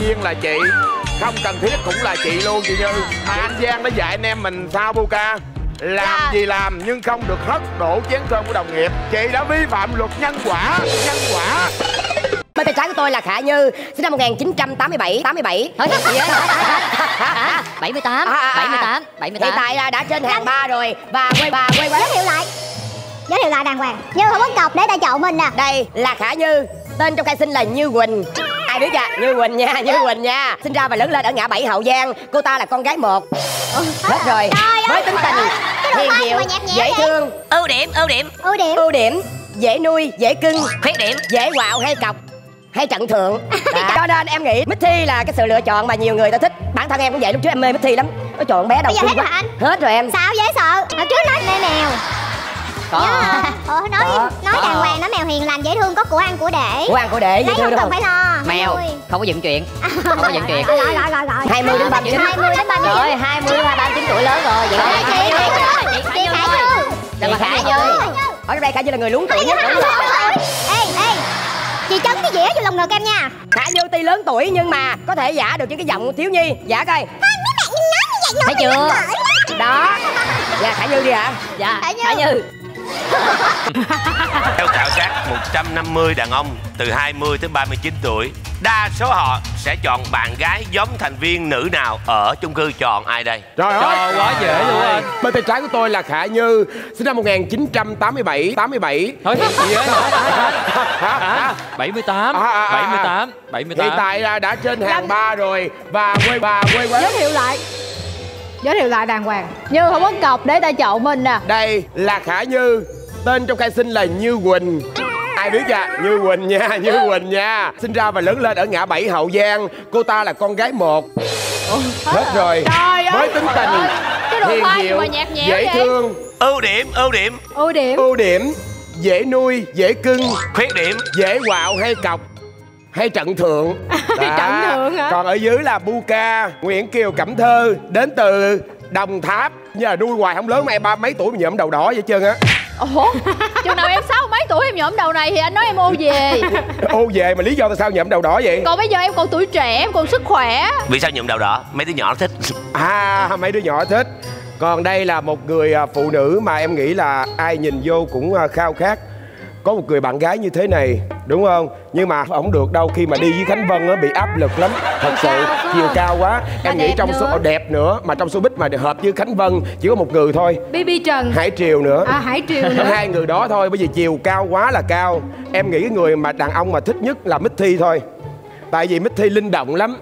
viên là chị, không cần thiết cũng là chị luôn chị Như. Mà anh Giang nó dạy anh em mình sao Buka? Làm gì làm nhưng không được hất đổ chén cơm của đồng nghiệp. Chị đã vi phạm luật nhân quả. Bên tay trái của tôi là Khả Như, sinh năm 1987. 78. Hiện tại là đã trên hàng 3 rồi. Và quay giới thiệu lại đàng hoàng. Như không có cọc để ta chọn mình nè. đây là Khả Như, tên trong khai sinh là Như Quỳnh. Ai biết chưa? Như Quỳnh nha. Sinh ra và lớn lên ở ngã bảy Hậu Giang. Cô ta là con gái một. Hết rồi. Với tính tình hiền dịu, dễ thương. Ưu điểm dễ nuôi, dễ cưng. Khuyết điểm dễ quạo hay cọc hay trận thượng. Cho nên em nghĩ Mithy là cái sự lựa chọn mà nhiều người ta thích. Bản thân em cũng vậy, lúc trước em mê Mithy lắm. Nó chọn bé đầu bây giờ hết rồi anh. Hết rồi em. Sao dễ sợ. Hồi trước nói mê mèo. Nói đàng hoàng, nói mèo hiền lành dễ thương, có của ăn của để. Của ăn của để, lấy không cần phải lo. Mèo không có dựng chuyện. Không có dựng chuyện. Rồi 20 đến 39. 20 đến 39. Rồi 20 đến 39 tuổi lớn rồi. Vậy chị Khả Như. Khả Như. Ở đây Khả Như là người luống tuổi nhất. Ê, chị chấn cái dĩa vô lòng ngực em nha. Khả Như tuy lớn tuổi nhưng mà có thể giả được những cái giọng thiếu nhi. Giả coi. Thấy chưa? Đó. Dạ Khả Như đi hả? Dạ Khả Như. Theo khảo sát 150 đàn ông từ 20 tới 39 tuổi, đa số họ sẽ chọn bạn gái giống thành viên nữ nào ở chung cư, chọn ai đây? Trời ơi, quá dễ luôn anh. Bên tay trái của tôi là Khả Như, sinh năm 1987. 78. Hiện tại là đã trên hàng 3 rồi. Và quay giới thiệu lại đàng hoàng. Như không có cọc để ta chọn mình nè. đây là Khả Như, tên trong khai sinh là Như Quỳnh. Ai biết chưa? Như Quỳnh nha. Sinh ra và lớn lên ở ngã bảy Hậu Giang. Cô ta là con gái một. Hết rồi. Với tính tình hiền dịu, dễ thương. Ưu điểm Dễ nuôi, dễ cưng. khuyết điểm Dễ quạo hay cọc hay trận thượng. Trận thượng hả? Còn ở dưới là Buka Nguyễn Kiều Cẩm Thơ, đến từ Đồng Tháp. Như là nuôi hoài không lớn, mà em 30 mấy tuổi mà nhộm đầu đỏ vậy trơn á. Ủa? Chừng nào em 60 mấy tuổi em nhộm đầu này thì anh nói em ô về. Ô về mà lý do tại sao nhộm đầu đỏ vậy? Còn bây giờ em còn tuổi trẻ, em còn sức khỏe. Vì sao nhuộm đầu đỏ? Mấy đứa nhỏ nó thích. Mấy đứa nhỏ thích. Còn đây là một người phụ nữ mà em nghĩ là ai nhìn vô cũng khao khát có một người bạn gái như thế này, đúng không? Nhưng mà không được đâu, khi mà đi với Khánh Vân á bị áp lực lắm. Thật sự chiều cao quá. Em nghĩ trong số đẹp nữa, mà trong showbiz mà hợp với Khánh Vân chỉ có một người thôi. BB Trần. Hải Triều nữa. Hải Triều nữa. Hai người đó thôi, bởi vì chiều cao quá là cao. Em nghĩ cái người mà đàn ông mà thích nhất là Mithy thôi. Tại vì Mithy linh động lắm.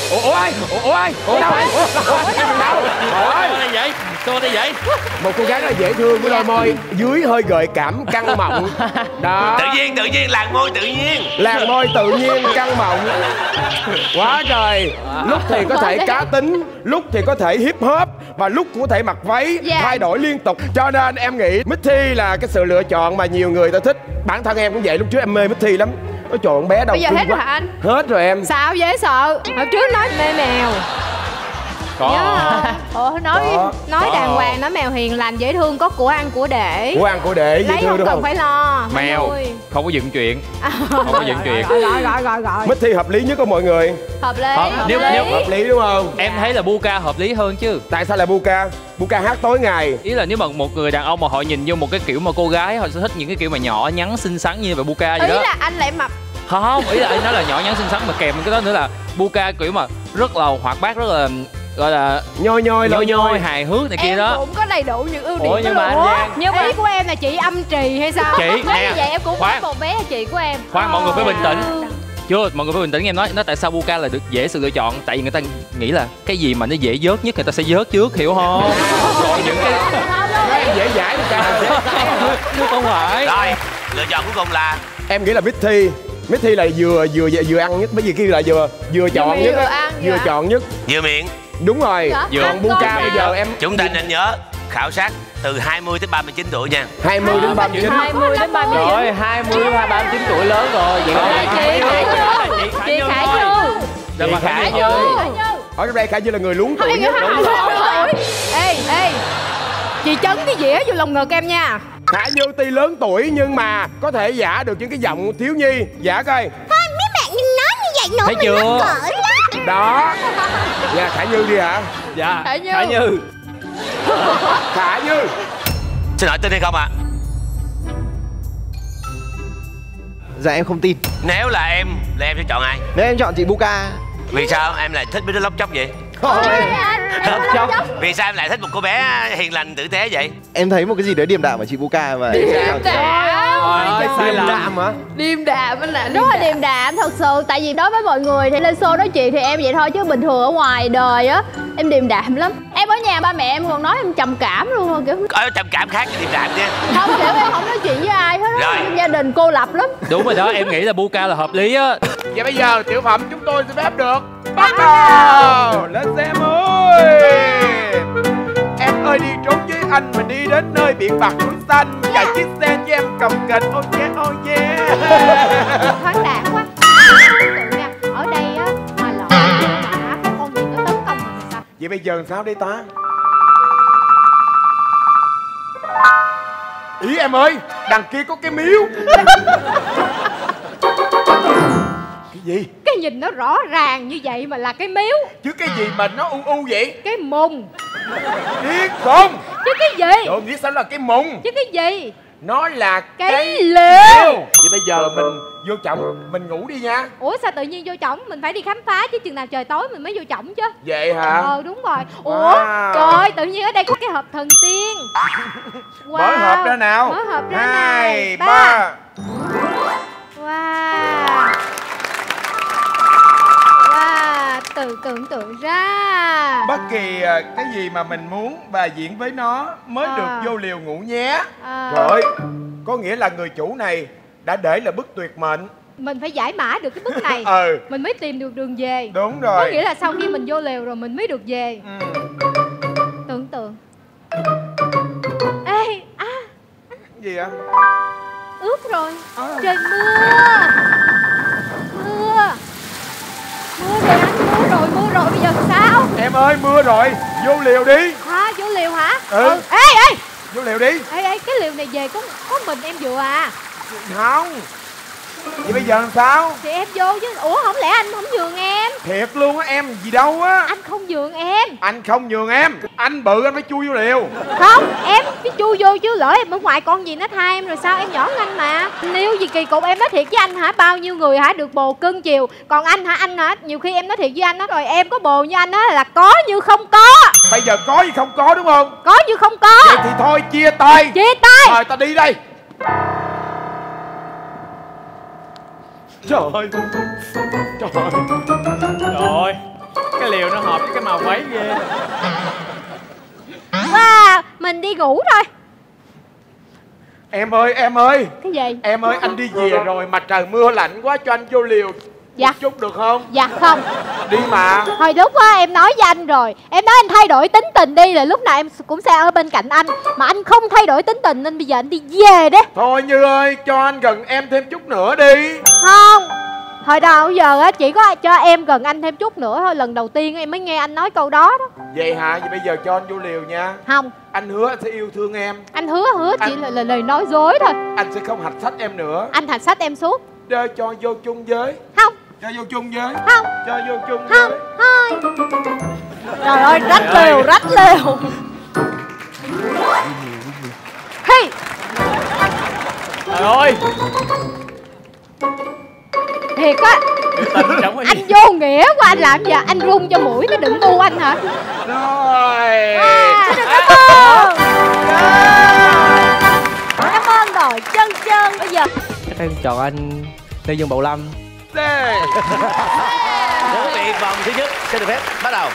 Cô đây vậy. Một cô gái rất là dễ thương với đôi môi dưới hơi gợi cảm, căng mọng. Đó. Tự nhiên, làn môi tự nhiên. Làn môi tự nhiên, căng mọng. Quá trời. Lúc thì có thể cá tính, lúc thì có thể hip hop, và lúc cũng có thể mặc váy, thay đổi liên tục. Cho nên em nghĩ Mithy là cái sự lựa chọn mà nhiều người ta thích. Bản thân em cũng vậy, lúc trước em mê Mithy lắm. Nó chọn bé đầu. Bây giờ hết rồi hả anh? Hết rồi em. Sao dễ sợ? Hồi trước nói mê mèo. Nói đàng hoàng, nói mèo hiền lành dễ thương, có của ăn của để. Của ăn của để dễ lấy thương, không đúng cần không? phải lo. Mèo không có dựng chuyện. Không có dựng chuyện. Gọi. Mithy hợp lý nhất của mọi người. Hợp lý. Nếu Hợp lý đúng không? em thấy là Buka hợp lý hơn chứ. Tại sao là Buka? Buka hát tối ngày. Ý là nếu mà một người đàn ông mà họ nhìn vô một cái kiểu mà cô gái, họ sẽ thích những cái kiểu mà nhỏ nhắn xinh xắn như vậy Buka vậy đó. Ý là anh lại mập. Không, ý là anh nói là nhỏ nhắn xinh xắn, mà kèm cái đó nữa là Buka kiểu mà rất là hoạt bát, rất là gọi là nhoi hài hước này kia đó. Em cũng có đầy đủ những ưu điểm. Ủa, nhưng mà anh Giang, nhưng ý của em là chị âm trì hay sao? Chị nếu nè, như vậy em cũng khoan. có một bé là chị của em. Khoan, mọi người phải bình tĩnh. Chưa, mọi người phải bình tĩnh. Em nói tại sao Buka là được dễ sự lựa chọn. Tại vì người ta nghĩ là cái gì mà nó dễ vớt nhất người ta sẽ vớt trước, hiểu không? Rồi những cái dễ dãi không phải. Rồi, lựa chọn cuối cùng là em nghĩ là Mithy. Mithy là vừa ăn nhất, bởi vì kia là vừa chọn nhất á, vừa chọn nhất. vừa miệng. Đúng rồi. Còn Buka bây giờ em Chúng ta nên nhớ khảo sát từ 20 tới 39 tuổi nha. 20 đến 39. 20 đến 39. Rồi 20 hay 39 tuổi lớn rồi. Vậy Chị Khả Như. Chị Khả Như. Ở đây Khả Như là người luống tuổi nhất. Ê, chị chấn cái dĩa vô lòng ngực em nha. Khả Như tuy lớn tuổi nhưng mà có thể giả được những cái giọng thiếu nhi. Giả coi. Thôi mấy bạn đừng nói như vậy nữa. Thấy chưa? Đó. Dạ Khả Như đi hả? Dạ Khả Như. Khả Như. Khả Như. Xin hỏi tin hay không ạ? Dạ em không tin. Nếu là em sẽ chọn ai? Nếu em chọn chị Buka. Vì sao em lại thích mấy đứa lóc chóc vậy? Vì sao em lại thích một cô bé hiền lành tử tế vậy? Em thấy một cái gì đấy điềm đạm ở chị Buka và Sai lầm. Đạm hả? Điềm đạm anh là rất là điềm đạm thật sự. Tại vì đối với mọi người thì lên show nói chuyện thì em vậy thôi, chứ bình thường ở ngoài đời á em điềm đạm lắm. Em ở nhà ba mẹ em còn nói em trầm cảm luôn rồi, kiểu Trầm cảm khác cái điềm đạm chứ. không, kiểu em không nói chuyện với ai hết á. Gia đình cô lập lắm. Đúng rồi đó, em nghĩ là Buka là hợp lý á. Và bây giờ tiểu phẩm chúng tôi sẽ phép được bắt đầu. Lên xe em ơi. Em ơi đi trốn với anh mà đi đến nơi biển bạc núi xanh. Chạy chiếc xe với em cầm kềnh. Oh yeah, oh yeah. Thoáng đãng quá. Tưởng tượng nha, ở đây á mà lỡ mà có con gì nó tấn công mình thì sao? Vậy bây giờ làm sao đây ta? Ý em ơi, đằng kia có cái miếu. Cái gì? Cái nhìn nó rõ ràng như vậy mà là cái miếu. Chứ cái gì mà nó u u vậy? Cái mùng. Biết không? Chứ cái gì? Trời biết sao là cái mùng? Chứ cái gì? Nó là Cái lều. Vậy bây giờ mình vô trọng, mình ngủ đi nha. Ủa sao tự nhiên vô trỏng? Mình phải đi khám phá chứ, chừng nào trời tối mình mới vô trỏng chứ. Vậy hả? Đúng rồi. Ủa Wow. trời ơi, tự nhiên ở đây có cái hộp thần tiên. Wow. Mở hộp ra nào. Mở hộp ra 2, này. 3. Wow. Wow, tưởng tượng ra. Bất kỳ cái gì mà mình muốn và diễn với nó mới được vô liều ngủ nhé. Trời ơi, có nghĩa là người chủ này đã để là bức tuyệt mệnh. Mình phải giải mã được cái bức này. Mình mới tìm được đường về. Đúng rồi. Có nghĩa là sau khi mình vô lều rồi mình mới được về. Tưởng tượng. Ê, Gì ạ? ướt rồi. Trời mưa. Mưa rồi anh, mưa rồi bây giờ sao? Em ơi mưa rồi, vô liều đi. Hả, vô liều hả? Ừ. Ê, Vô liều đi. ê, cái liều này về có mình em vừa à? Không. Vậy bây giờ làm sao? Thì em vô chứ. Ủa không lẽ anh không nhường em? Thiệt luôn á em, gì đâu á. Anh không nhường em. Anh không nhường em. Anh bự anh phải chui vô liều. Không, em phải chui vô chứ, lỡ em ở ngoài con gì nó tha em rồi sao, em nhỏ hơn anh mà. Nếu gì kỳ cục em nói thiệt với anh hả, bao nhiêu người hả được bồ cưng chiều. Còn anh hả, nhiều khi em nói thiệt với anh đó rồi em có bồ như anh á là có như không có. Bây giờ có gì không có đúng không? Có như không có. Vậy thì thôi chia tay. Chia tay. Rồi ta đi đây. Trời ơi. Trời ơi. Trời ơi, cái liều nó hợp với cái màu váy ghê. Wow, mình đi ngủ thôi. Em ơi. Cái gì? Em ơi, anh đi về rồi mà trời mưa lạnh quá, cho anh vô liều Dạ. một chút được không? Dạ không. Đi mà. Hồi lúc á em nói với anh rồi, em nói anh thay đổi tính tình đi là lúc nào em cũng sẽ ở bên cạnh anh. Mà anh không thay đổi tính tình nên bây giờ anh đi về đấy. Thôi Như ơi, cho anh gần em thêm chút nữa đi. Không. Hồi đầu giờ á chỉ có cho em gần anh thêm chút nữa thôi. Lần đầu tiên em mới nghe anh nói câu đó đó. Vậy hả? Vậy bây giờ cho anh vô liều nha. Không. Anh hứa anh sẽ yêu thương em. Anh hứa chỉ là lời nói dối thôi. Anh sẽ không hạch sách em nữa. Anh hạch sách em suốt. Cho vô chung với. Không. Cho vô chung với. Không. Cho vô chung Không. với. Thôi. Trời ơi, rách lều. Hey. Trời ơi, Thiệt á. Anh vô nghĩa quá, anh làm giờ anh run cho mũi nó đừng ngu anh hả? Rồi. Cảm ơn rồi, chân bây giờ Chắc em chọn anh Lê Dương Bảo Lâm. Thú vị, vòng thứ nhất xin được phép bắt đầu.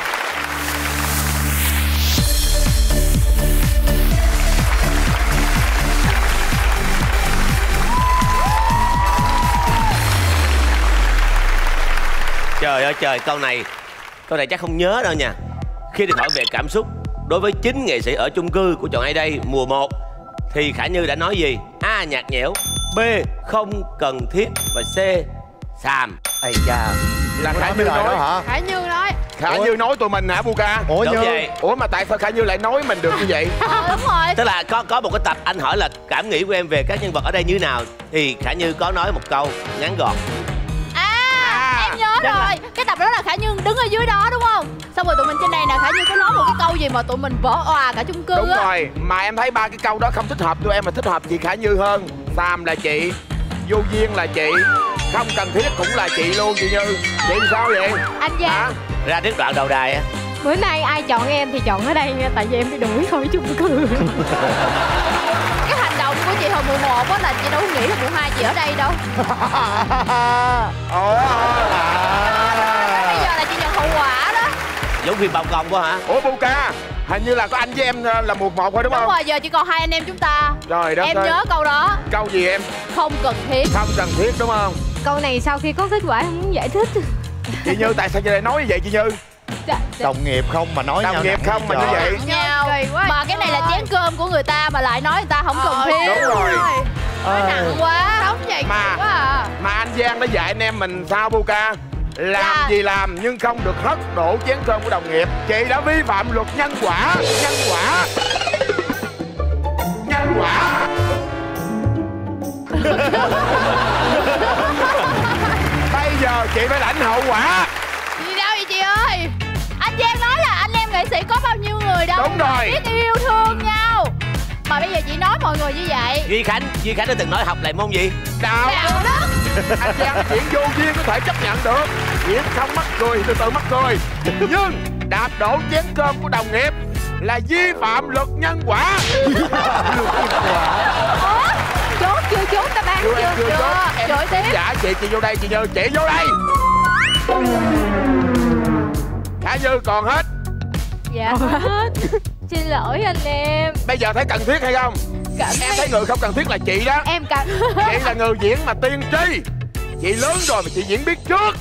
Trời ơi trời, câu này chắc không nhớ đâu nha. Khi được hỏi về cảm xúc đối với 9 nghệ sĩ ở chung cư của Chọn Ai Đây mùa 1 thì Khả Như đã nói gì? A. Nhạt nhẽo, B. Không cần thiết và C. Xàm. Ây da. Là Khả Như nói hả? Khả Như nói. Khả Như nói tụi mình hả Buka? Ủa Đúng Như. vậy. Ủa mà tại sao Khả Như lại nói mình được như vậy? Đúng rồi. Tức là có một cái tập anh hỏi là cảm nghĩ của em về các nhân vật ở đây như thế nào thì Khả Như có nói một câu ngắn gọn. Em nhớ rồi. Cái tập đó là Khả Như đứng ở dưới đó đúng không? Xong rồi tụi mình trên này nè, Khả Như có nói một cái câu gì mà tụi mình vỡ òa cả chung cư á. Đúng rồi, mà em thấy ba cái câu đó không thích hợp tụi em, mà thích hợp chị Khả Như hơn. Sam là chị, vô duyên là chị, không cần thiết cũng là chị luôn chị Như. Chị sao vậy? Anh Giang, Ra đến đoạn đầu đài á. bữa nay ai chọn em thì chọn ở đây nha, tại vì em bị đuổi khỏi chung cư. Cái hành động của chị hồi mùa 1 á là chị đâu có nghĩ là mùa 2 chị ở đây đâu. Bây giờ là chị nhận hậu quả đó. Giống phim bao công quá hả? Ủa Buka, hình như là có anh với em là mùa 1 thôi đúng không? Đúng rồi, giờ chỉ còn hai anh em chúng ta. Trời đất em ơi. nhớ câu đó. Câu gì em? Không cần thiết. Không cần thiết đúng không? Câu này sau khi có kết quả em muốn giải thích. Chị Như tại sao chị lại nói như vậy chị Như? Đồng nghiệp không mà nói nhau. Đồng nghiệp không mà như vậy. Nhau. Mà cái này là chén cơm của người ta mà lại nói người ta không cần thiết. Đúng rồi. Nói nặng quá. Đóng vậy quá à. Mà anh Giang đã dạy anh em mình sao Buka? Làm gì làm nhưng không được hất đổ chén cơm của đồng nghiệp. Chị đã vi phạm luật nhân quả. Nhân quả. Nhân quả. Bây giờ chị phải lãnh hậu quả. Gì đâu vậy chị ơi? Anh Giang nói là anh em nghệ sĩ có bao nhiêu người đâu. Đúng rồi. Biết yêu thương nhau. Mà bây giờ chị nói mọi người như vậy. Duy Khánh đã từng nói học lại môn gì? Đạo đức. Anh Giang diễn vô duyên có thể chấp nhận được. Diễn không mắc cười từ từ mắc cười. Nhưng đạp đổ chén cơm của đồng nghiệp là vi phạm luật nhân quả. Chốt chưa, chốt các bạn Chưa em chưa chốt. Em Chửi tiếp. dạ chị vô đây chị Như, chị vô đây. Khả Như còn hết. Dạ hết. Xin lỗi anh em. Bây giờ thấy cần thiết hay không? Em thấy người không cần thiết là chị đó. Em cần. Chị là người diễn mà tiên tri. Chị lớn rồi mà chị diễn biết trước.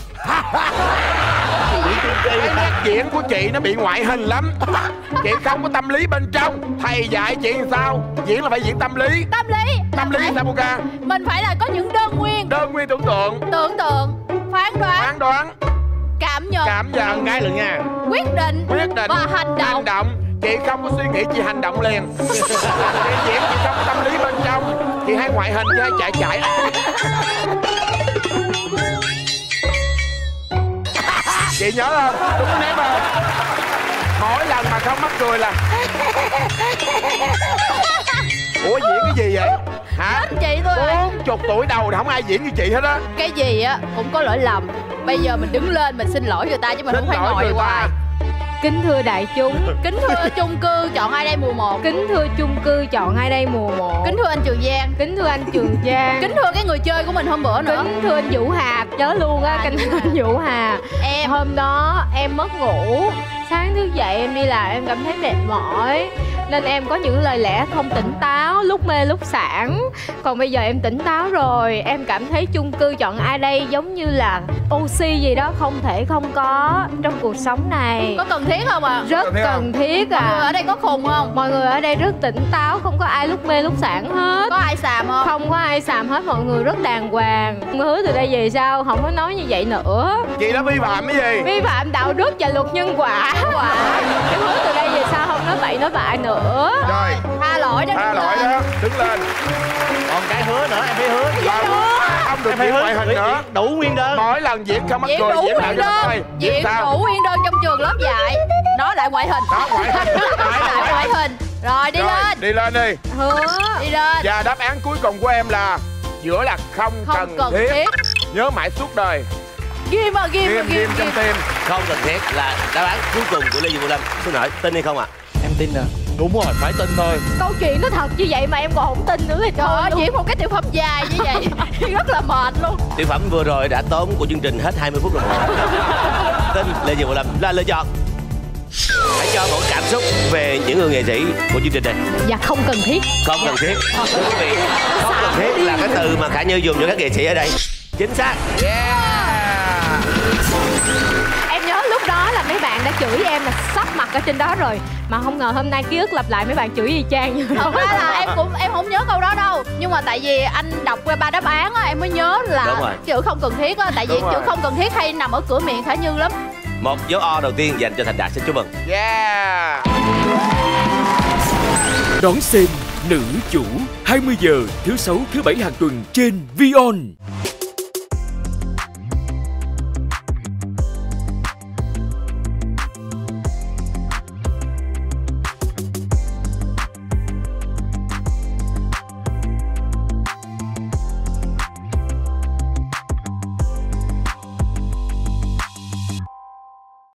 Cái nét diễn của chị nó bị ngoại hình lắm. Chị không có tâm lý bên trong. Thầy dạy chị làm sao? Diễn là phải diễn tâm lý. Tâm lý. Tâm lý sao Buka? Mình phải là có những đơn nguyên. Đơn nguyên tưởng tượng. Tưởng tượng. Phán đoán. Phán đoán. Cảm nhận. Cảm nhận. Cái luôn nha. Quyết định. Và hành động. Hành động. Chị không có suy nghĩ, chị hành động liền. Chị diễn chị không có tâm lý bên trong. Chị hay ngoại hình, chị hay chạy. Chị nhớ không? Đúng ném không? Mỗi lần mà không mắc cười là ủa diễn cái gì vậy? Hả? Chị thôi. 40 tuổi đầu không ai diễn như chị hết á. Cái gì á cũng có lỗi lầm. Bây giờ mình đứng lên mình xin lỗi người ta chứ mình không phải ngồi hoài. Kính thưa đại chúng. Kính thưa chung cư chọn ai đây mùa 1. Kính thưa chung cư chọn ai đây mùa 1. Kính thưa anh Trường Giang. Kính thưa anh Trường Giang. Kính thưa cái người chơi của mình hôm bữa nữa. Kính thưa anh Vũ Hà. Nhớ luôn á, kính thưa anh Vũ Hà. Em hôm đó em mất ngủ. Sáng thức dậy em đi làm em cảm thấy mệt mỏi, nên em có những lời lẽ không tỉnh táo, lúc mê lúc sảng. Còn bây giờ em tỉnh táo rồi, em cảm thấy chung cư chọn ai đây giống như là oxy gì đó không thể không có trong cuộc sống này. Có cần thiết không ạ? Rất cần thiết à. Mọi người ở đây có khùng không? Mọi người ở đây rất tỉnh táo, không có ai lúc mê lúc sảng hết. Có ai xàm không? Không có ai xàm hết, mọi người rất đàng hoàng. Hứa từ đây về sau không có nói như vậy nữa. Chị đã vi phạm cái gì? Vi phạm đạo đức và luật nhân quả. Em hứa từ đây về sau không nói bậy nói bạ nữa. Rồi, tha lỗi đó. Tha lỗi đó, đứng lên. Còn cái hứa nữa, em phải hứa. Không được diễn ngoại hình nữa. Đủ nguyên đơn. Mỗi lần diễn không mắc Diễn cười, đủ diễn lại nguyên được đơn. thôi. Diễn đủ nguyên đơn trong trường lớp dạy. Đó lại ngoại hình. Đó, ngoại hình. Lại ngoại hình. Rồi đi lên. Đi lên đi. Hứa. Đi lên. Và đáp án cuối cùng của em là giữa là không cần thiết. Nhớ mãi suốt đời. Ghim à, ghim trong tim. Không cần thiết là đáp án cuối cùng của Lê Duy Vũ Lâm. Xin hỏi tin hay không ạ? Em tin à. Đúng rồi, phải tin thôi. Câu chuyện nó thật như vậy mà em còn không tin nữa thì thôi. Chỉ một cái tiểu phẩm dài như vậy rất là mệt luôn. Tiểu phẩm vừa rồi đã tốn của chương trình hết 20 phút rồi. Tin Lê Duy Vũ Lâm là lựa chọn. Hãy cho một cảm xúc về những người nghệ sĩ của chương trình này. Dạ không cần thiết. Không cần thiết. Thưa quý vị, không cần thiết là cái từ mà Khả Như dùng cho các nghệ sĩ ở đây. Chính xác. Em nhớ lúc đó là mấy bạn đã chửi em là sắp mặt ở trên đó rồi, mà không ngờ hôm nay ký ức lặp lại mấy bạn chửi y chang như thật ra là em không nhớ câu đó đâu, nhưng mà tại vì anh đọc qua 3 đáp án á em mới nhớ là chữ không cần thiết á, tại vì chữ không cần thiết hay nằm ở cửa miệng Khả Như lắm. Một dấu O đầu tiên dành cho Thành Đạt, xin chúc mừng. Đón xem Nữ Chủ 20 giờ thứ 6 thứ 7 hàng tuần trên ViON.